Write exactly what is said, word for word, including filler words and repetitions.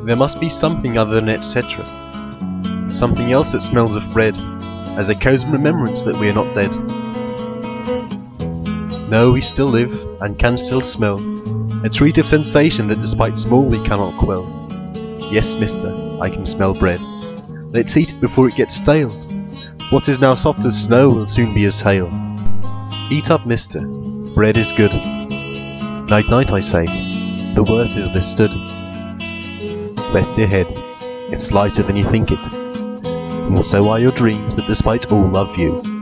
There must be something other than et cetera. Something else that smells of bread, as echoes in remembrance that we are not dead. No, we still live, and can still smell a treat of sensation that despite small we cannot quell. Yes, mister, I can smell bread. Let's eat it before it gets stale. What is now soft as snow will soon be as hail. Eat up, mister, bread is good. Night night, I say, the worst is withstood. Rest your head, it's lighter than you think it, and so are your dreams that despite all love you.